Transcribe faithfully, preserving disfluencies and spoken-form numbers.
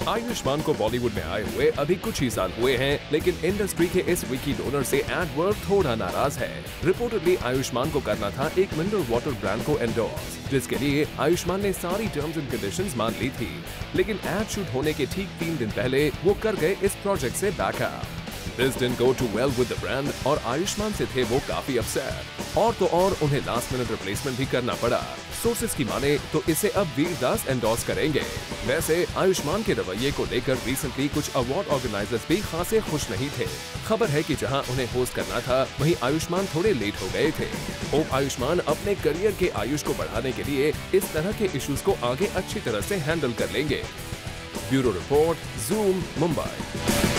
आयुष्मान को बॉलीवुड में आए हुए अभी कुछ ही साल हुए हैं, लेकिन इंडस्ट्री के इस विकी डोनर से एडवर्ड थोड़ा नाराज है। रिपोर्टेडली आयुष्मान को करना था एक मिनरल वाटर ब्रांड को एंडोर्स, जिसके लिए आयुष्मान ने सारी टर्म्स एंड कंडीशंस मान ली थी, लेकिन एड शूट होने के ठीक तीन दिन पहले वो कर गए इस प्रोजेक्ट से backup. This didn't go too well with the brand और आयुष्मान से थे वो काफी अपसेट। और तो और उन्हें लास्ट मिनट रिप्लेसमेंट भी करना पड़ा। सोर्सेस की माने तो इसे अब वीरदास एंडोर्स करेंगे। वैसे आयुष्मान के रवैये को लेकर रिसेंटली कुछ अवार्ड ऑर्गेनाइजर्स भी खासे खुश नहीं थे। खबर है कि जहां उन्हें होस्ट करना था, वहीं आयुष्मान थोड़े लेट हो गए थे। होप आयुष्मान अपने करियर के आयुष को बढ़ाने के लिए इस तरह के इश्यूज को आगे अच्छी तरह से हैंडल कर लेंगे। Bureau report, Zoom, Mumbai.